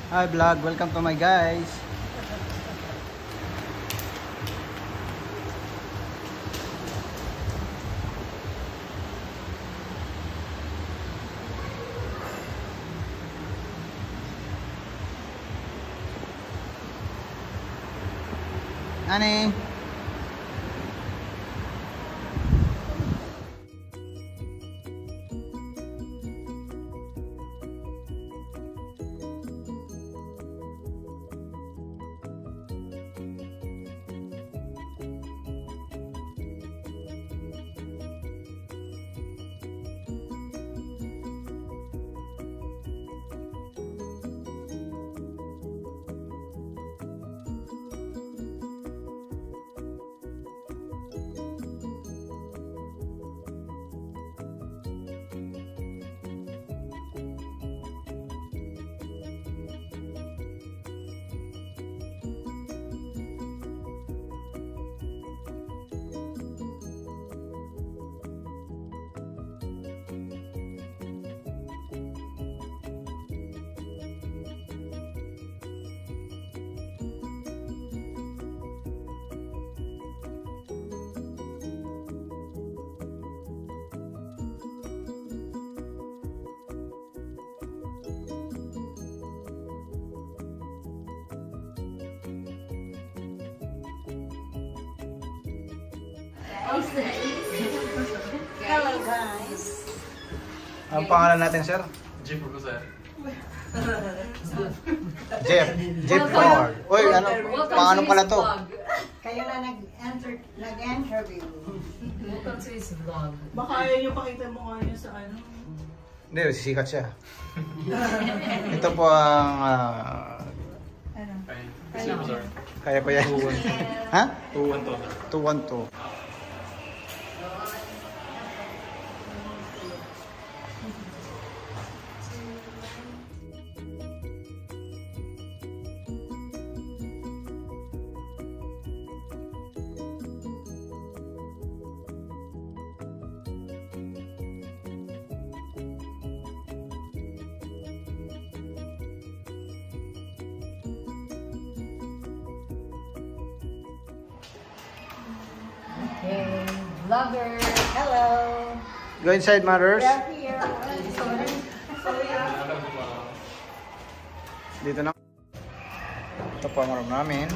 Hi vlog, welcome to my guys. Ani? Hello guys. Ang pangalan natin, sir? Jeep po, sir. Jeff Ford. Uy, ano? Paano pala to? Kayo na nag-interview. Welcome to his vlog. Baka ayaw nyo pakita mo nga niya sa ano. Hindi, sikat siya. Ito po ang... Kasi po, sir. kaya pa yan. Ha? 212, sir. 212. Hey, vlogger. Hello. Go inside, mothers. We're here. Dito na. Ito po ang room namin.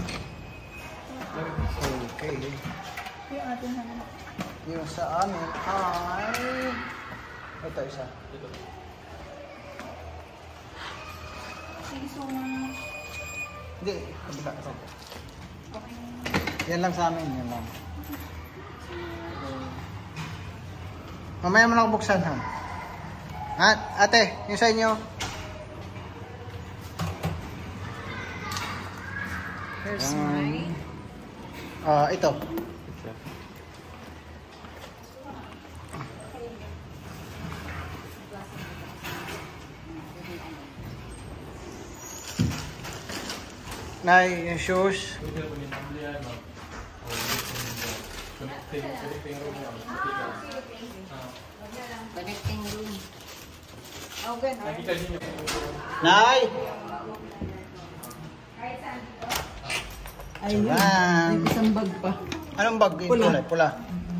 Okay. Yung sa amin ay... Ito isa. Hindi, kabila. Yan lang sa amin, yan lang. Mamaya mo lang buksan, ha? Ate, yung sa inyo. Here's my... Ito. Nay, yung shoes. Connecting room. Oh, ganun. Nay! Ayun. Ayan. May isang bag pa. Anong bag? Yung Pula. kulay? Pula.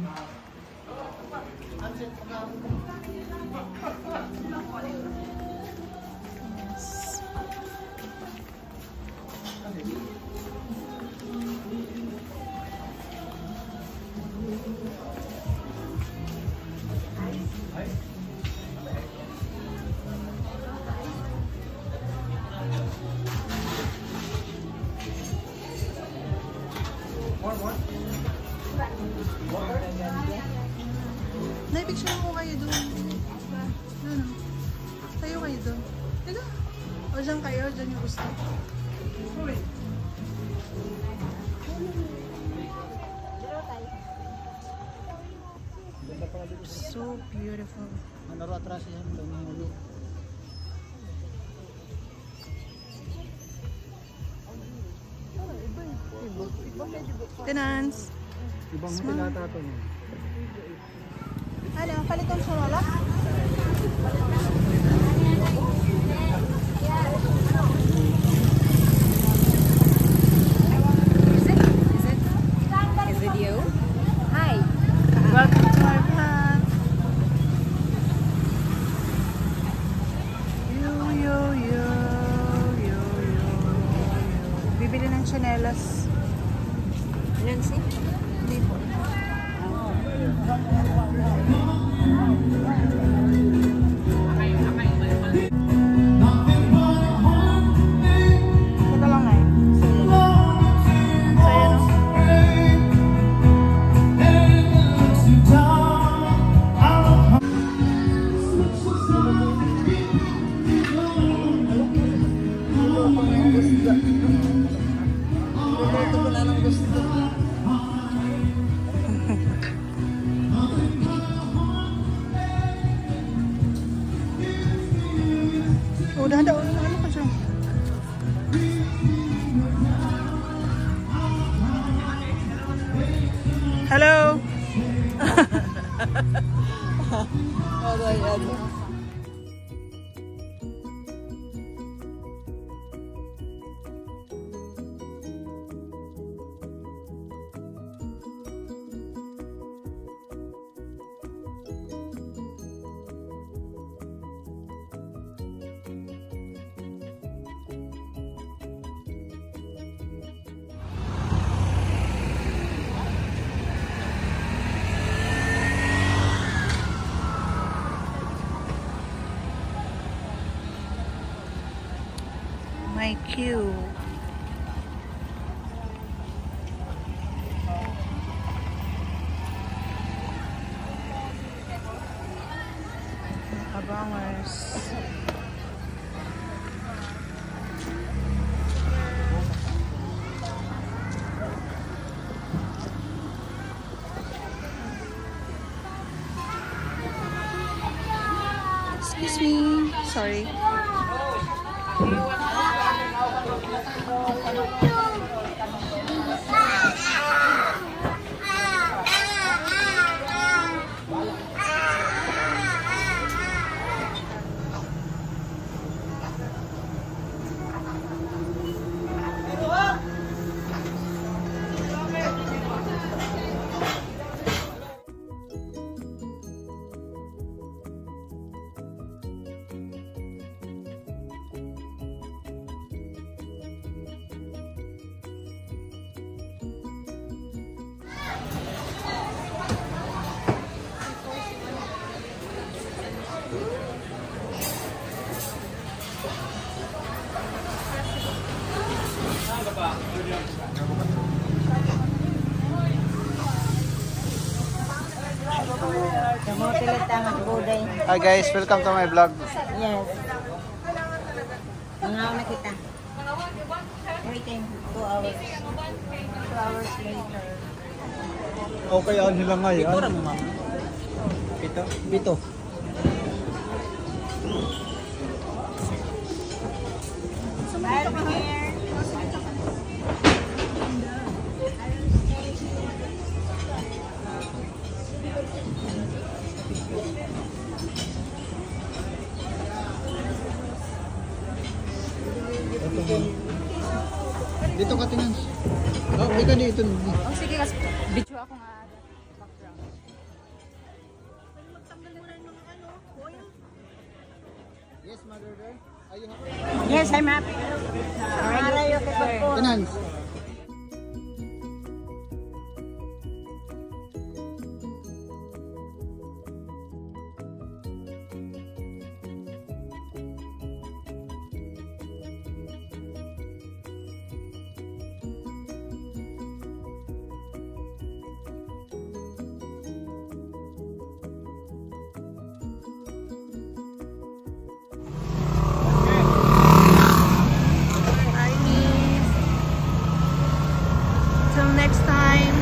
Naipicture mo kayo doon. Doon. Tayo kayo doon. Teka. O dyan kayo. Dyan yung gusto. So beautiful. Ano ro atras yan? Tumingalo. Tenants. Ibang tinatato niya. Ano? Palitan sa wala? ng tsinelas. Nancy? Hindi po. Ito lang na eh. Sa'yo, no? Ito ko na lang gusto. Oh, dahan-dahan. Ano ka siya? Hello! My queue. Abangers. Excuse me. Sorry. Hi guys, welcome to my vlog. Yes. Mga na kita. Waiting 2 hours. 2 hours later. Okay, ano nila ngayon? Ito rin, ma'am. Ito? Ito. Dito ka tingnan. Oh, may ka dito. Oh, sige kasi. Video ako nga. Background. Yes, mother there. Are you happy? Yes, I'm happy. Are you okay? Tingnan. Till next time.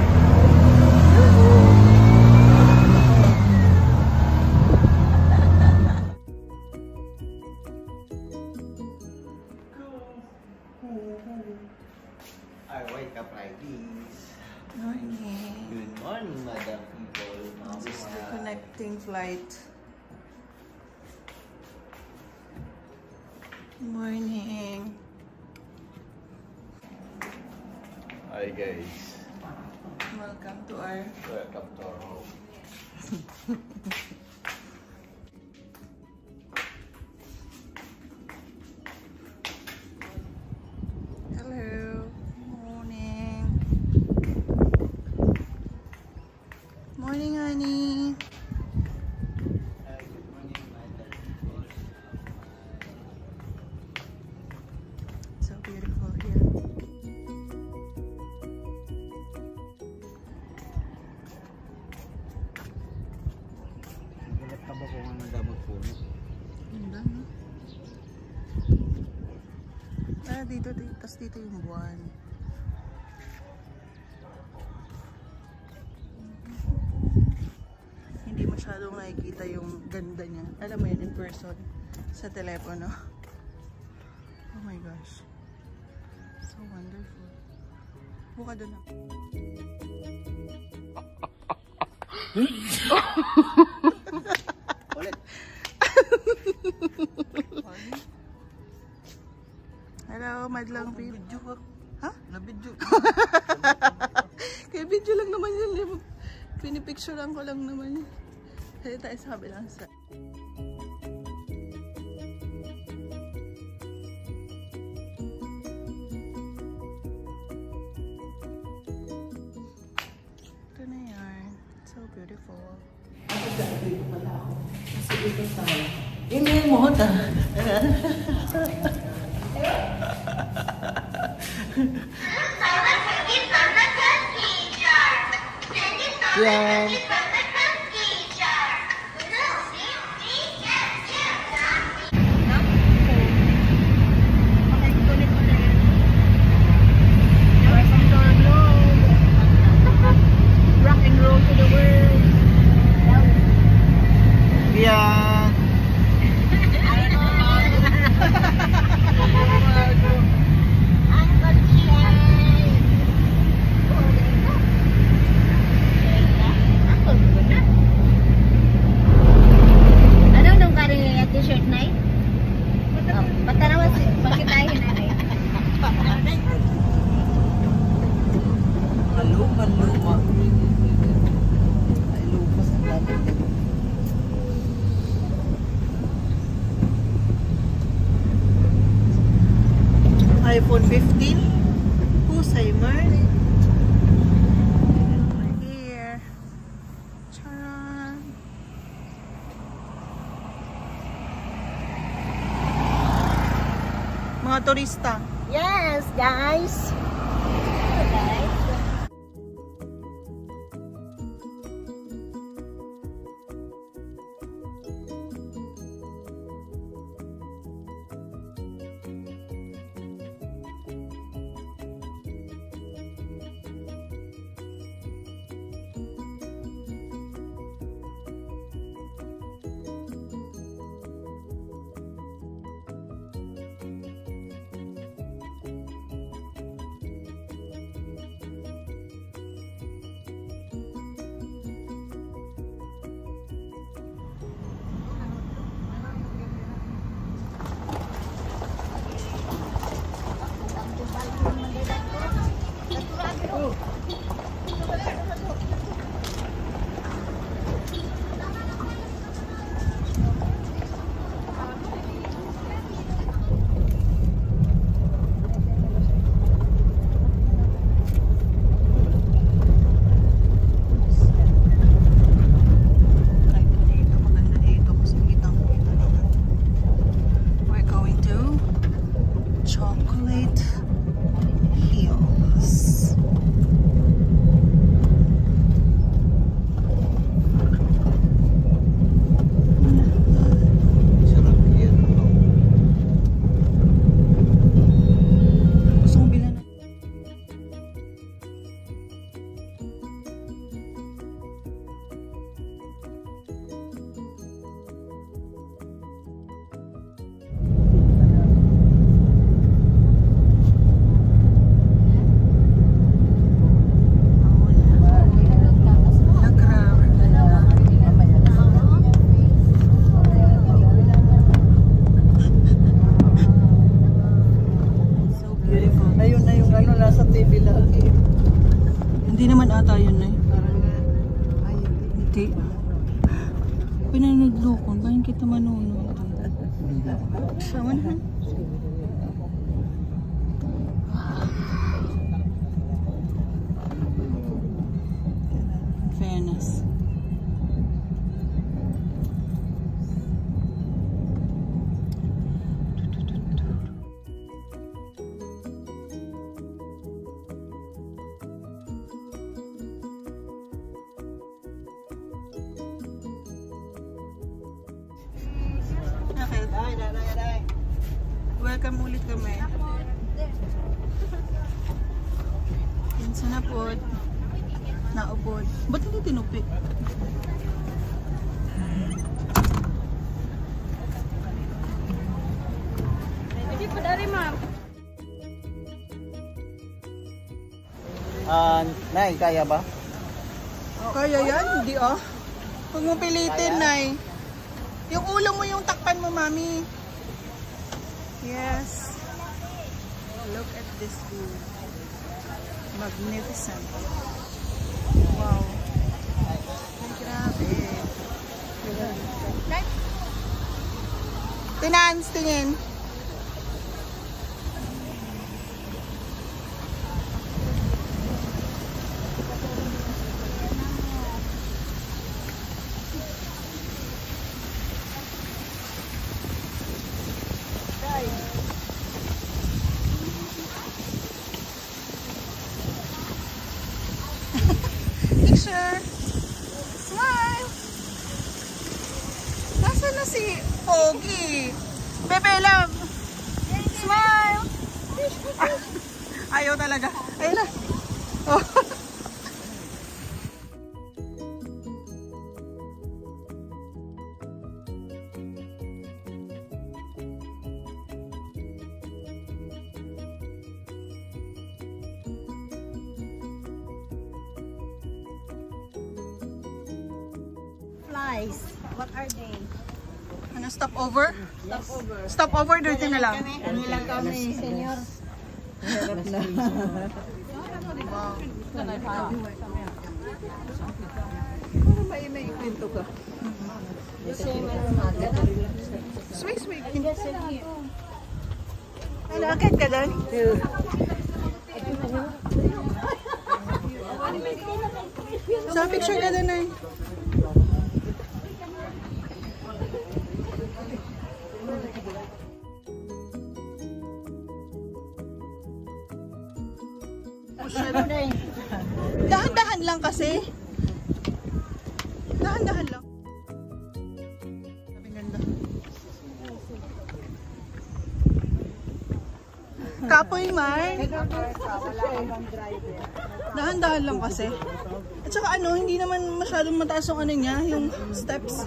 I wake up like this. Morning. Good morning, madam people. This is the connecting flight. Morning. Hi guys. Welcome to our Welcome to our home. hello. Dito, tas dito yung buwan. Hindi masyadong nakikita yung ganda niya. Alam mo yun, in person. Sa telepono. Oh my gosh. So wonderful. Buka doon na. Ulit. Hello, madlang people. Video ka. Ha? Na-video. Kaya video lang naman yun. Pinipicturean ko lang naman yun. Kaya tayo sa kabilang sa... Ito na yan. So beautiful. Email mo ta. Yan. Rock and roll to the world. Yan. Ano nung kari t-shirt night? Patarawas, pagkitahin na rin. Maluma. Ay, lupas ang lapit din. iPhone 15. Husay Mar. Here. Charan. Mga turista. Yes, guys. Hindi naman ata yun na Hindi. Pinanudlokon. Bakit kita manunod? Sama naman. Fairness. Okay. Welcome ulit kami. Kinsa na po. Naupod. Ba't hindi tinupi? Hindi po dari, ma'am. Nay, kaya ba? Kaya yan, hindi oh. Huwag mo pilitin, Nay. Yung ulo mo yung takpan mo, Mami. Yes. Look at this view. Magnificent. Wow. Grabe. Tinans, tingin. Picture. Smile. Nasaan na si Pogi? Bebe love. Smile. Ayaw talaga. Ayun na. Oh. Flies. What are they? Ano, stop over? Stop over. Stop over, dirty na lang. Ano lang kami, senyor? Wow. Swing, swing. Ay, nakakit ka doon? Sa picture ka doon, ay. Dahan-dahan lang kasi. Dahan-dahan lang. Sabi ganda. Kapoy, Mark. Dahan-dahan lang kasi. At saka ano, hindi naman masyadong mataas yung ano niya, yung steps.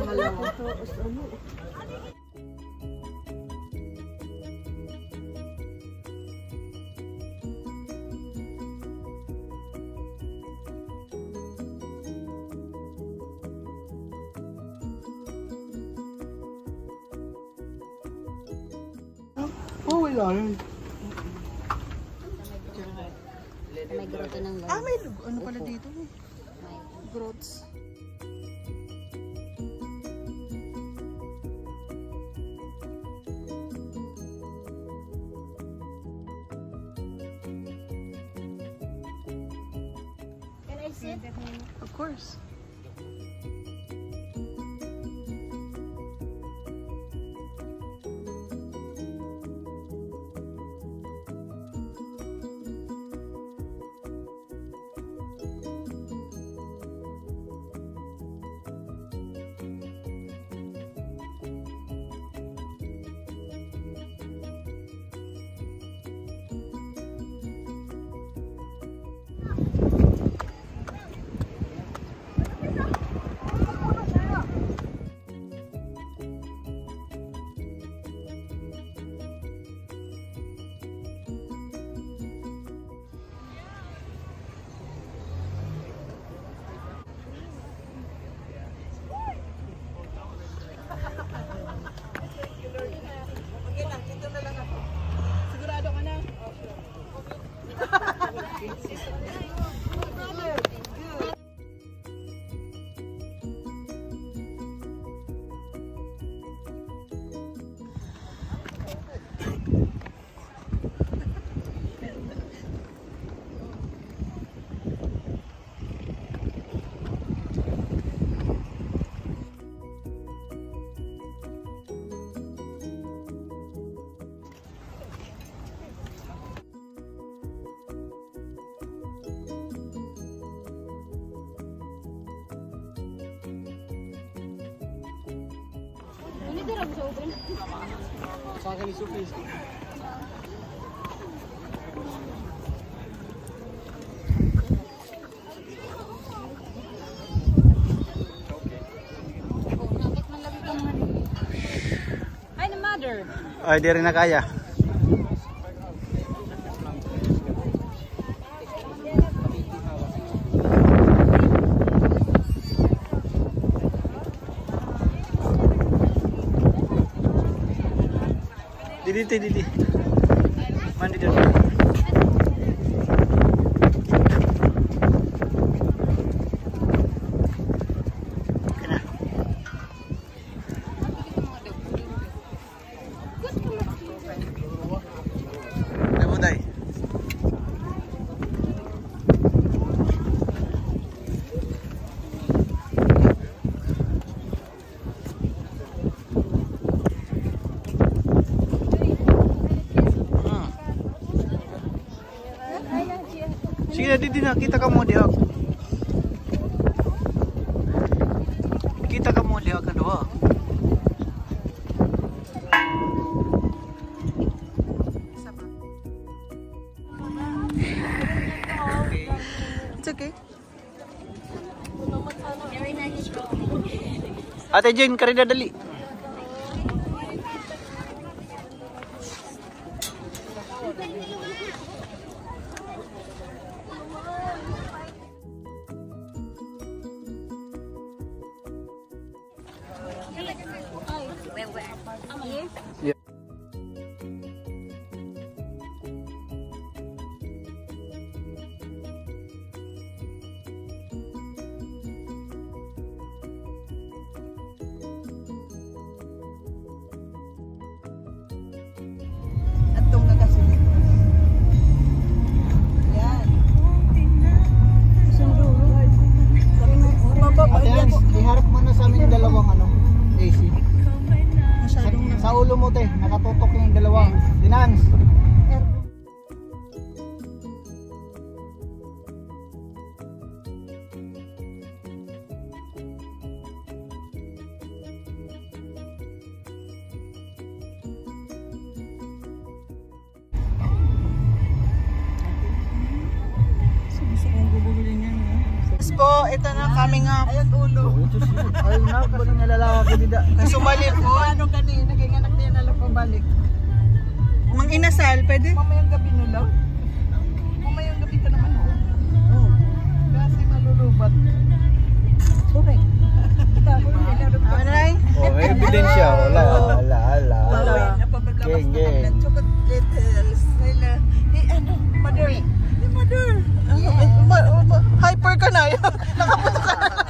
Oh, wala yun. May grotto ng Ah, may ano pala dito? Grots. Can I sit? Of course. Sigurado ka na? Sa akin, Sophie. Hi, the mother. Ay, di rin na kaya. Didi. Mandi dulu. Kena. Budai. Sige, di na kita kamu dia. Kita kamu dia kedua. It's okay. Ate Jane, karida dali. Yeah. Atong nagasunod. Yan. Ate Hans, iharap mo na sa amin yung dalawang AC. Sa ulo mo te, nakatutok yung dalawang. Dinans. Yes po, ito na coming up. Ayun ulo. Ayun na, balik na lalaki dida. Sumalit po. Ano kanina, naging-anak niya na lang pabalik. Mang inasal, pwede? Mamayang gabi nila. Mamayang gabi ka naman. Kasi malulubat. Correct. Ano na yun? Oh, ebidensya. Wala. Geng. Mother. Mother. Hyper ka na. Nakaputo ka na.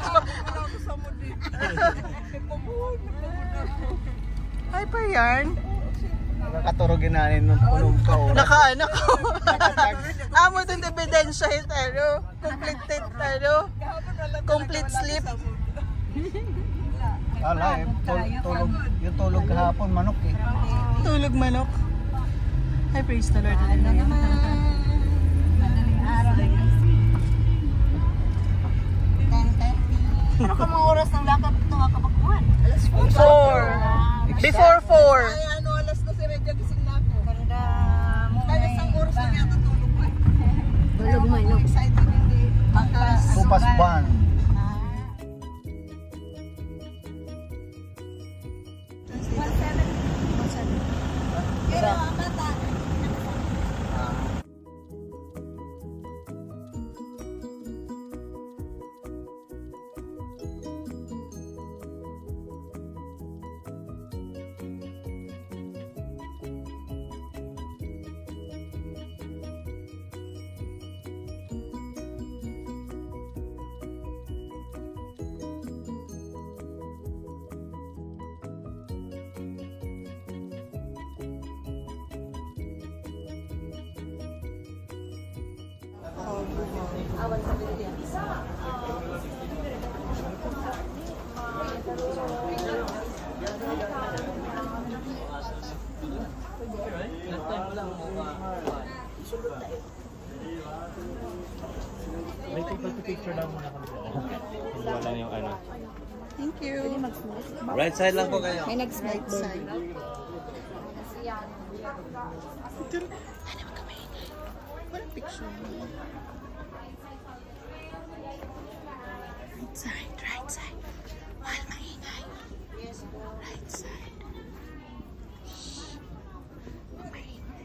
Hyper yan. Nakaturugin nanin nung punong ka. Nakaanak ko. Amo itong ebidensya tayo. Completed tayo. Complete sleep. Ala, tulog. Yung tulog kahapon, manok eh. Tulog manok. Hi, praise the Lord. Madaling araw. 10:30. Ano ka mga oras ng lakad ito nga kabakuan? Alas 4. Before 4. Ay, alas na si Redja gising na ako. Ganda mo. Kaya isang oras na niya tutulog mo. Tulog mo, no? Excited hindi. Kupas ban. Pero ang bata. May picture lang muna kami. Wala yung ano. Thank you. Right side lang po kayo. May nag-smile side. Walang picture. Right side. Mahal maingay. Yes po. Right side. Shh. Maingay.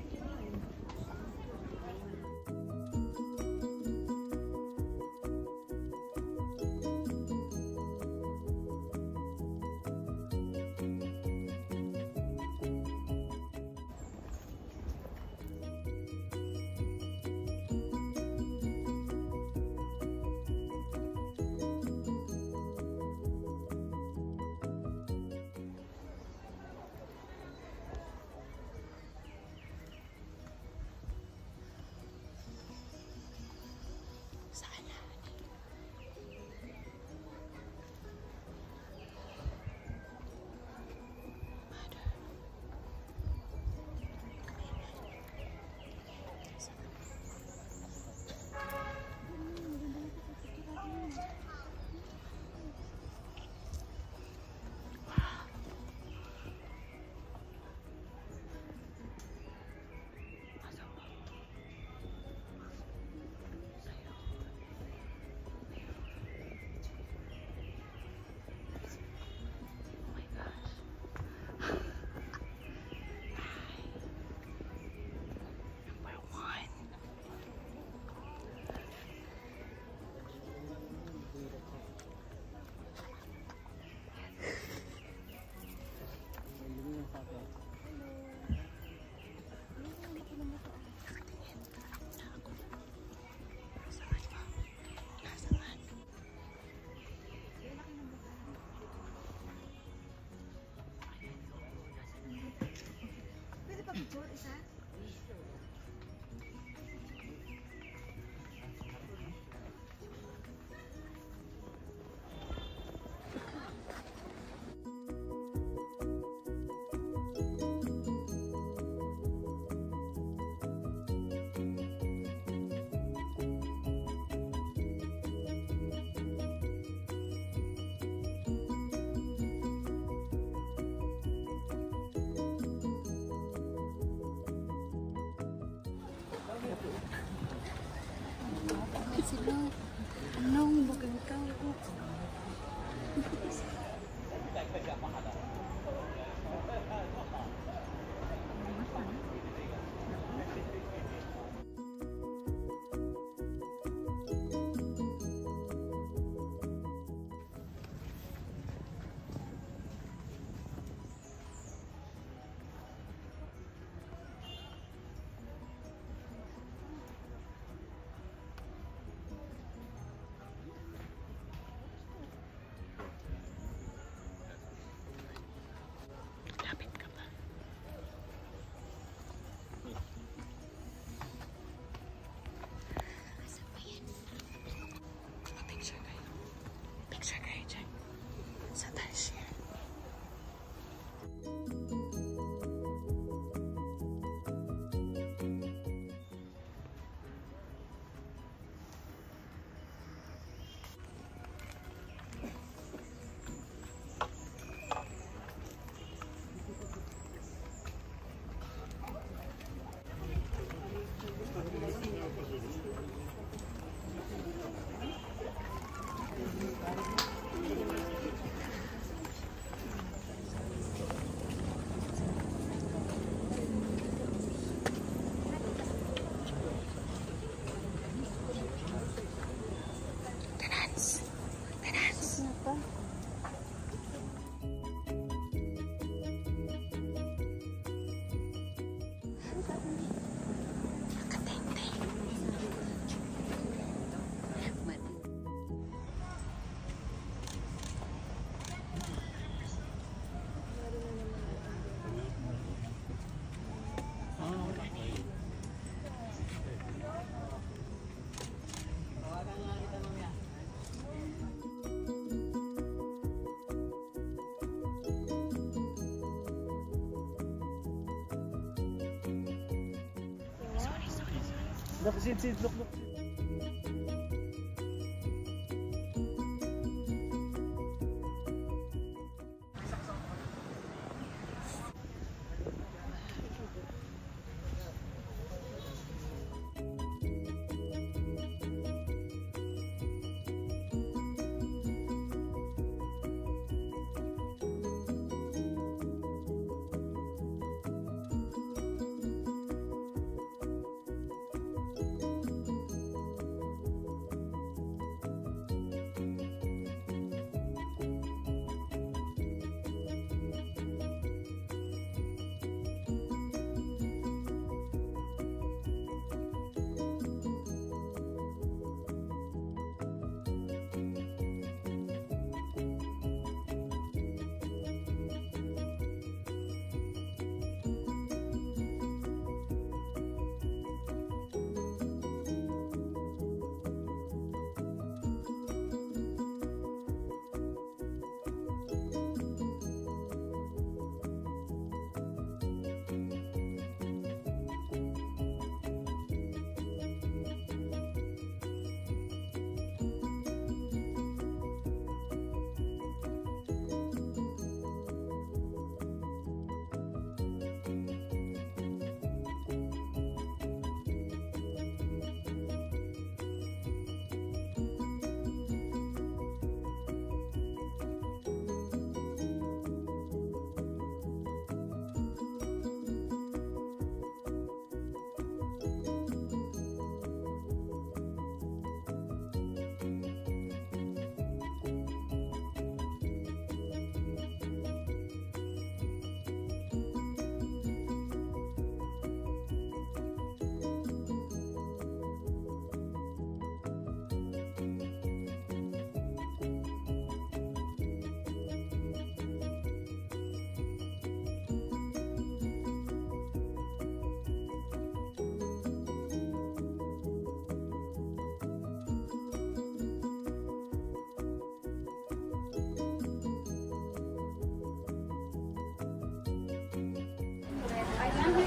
Look, sit, look.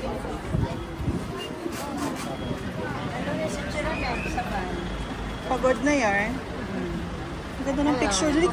Pagod na yan. Ganda ng picture. Dali ko.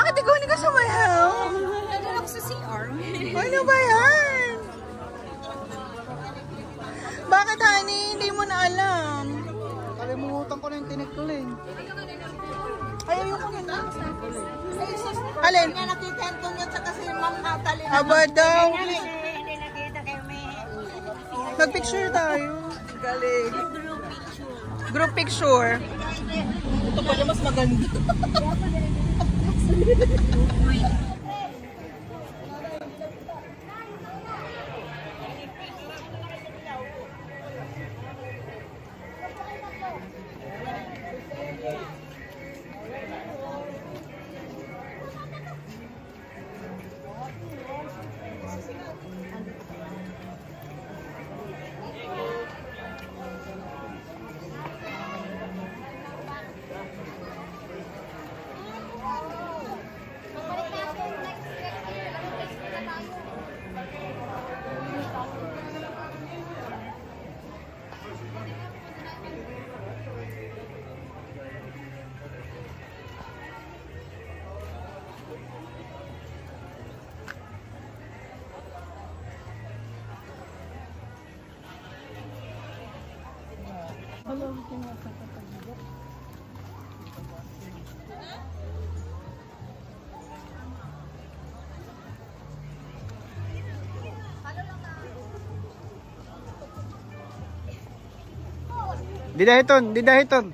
Bakit ikaw hindi ka sumayaw? Nandun ako sa CR. Ano ba yan? Bakit, honey? Hindi mo na alam. Kalimutan ko na yung tinigtuloy. Ay, ayoko na. Alin? Kaya nakita yung tunyo sa kasi Ma'am Natalie. Aba daw. Hindi nakita kayo may Mag-picture tayo. Galing. Group picture. Ito pala mas maganda. Didahiton, didahiton.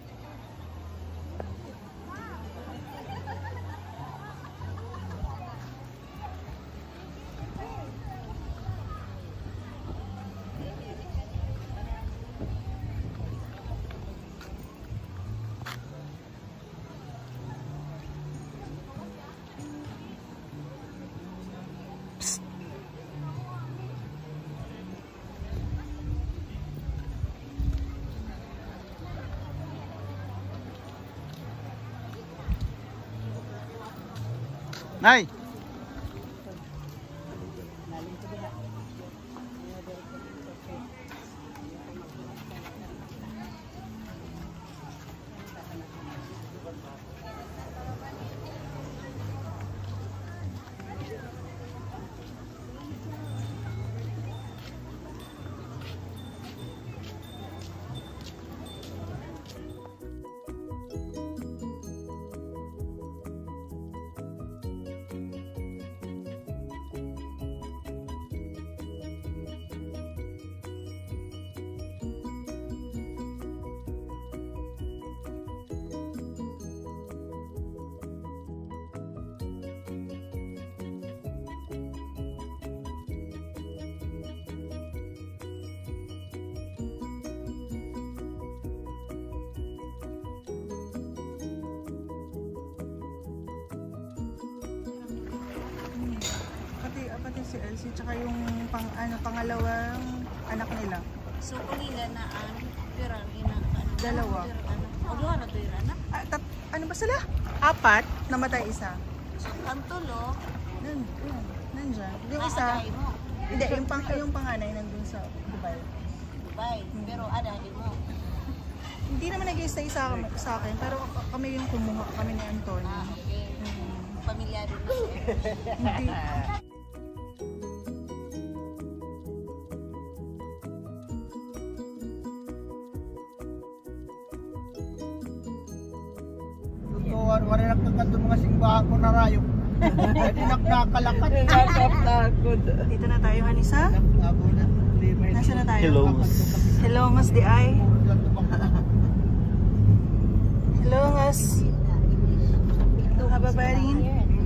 Nay. Pati si Elsie tsaka yung pangalawang anak nila. So, kung nila na pira, Dalawa. O, doon na to yun, Ano ba sila? 4, namatay isa. ang tulo, Nandyan. Yung isa, aday mo. hindi, yung panganay nandun sa Dubai. Dubai. Pero aday mo. Hindi naman nag-stay sa akin, pero kami yung kumuha kami ni Antonio. Okay. Pamilyado na siya. Hindi. Wala nagkakad yung mga simbahan ko na rayo. Hindi nakakalakat. Dito na tayo, Hanisa. Nasa na tayo? Hello. Hello, Mas di ay. Hello, Mas. Hababarin.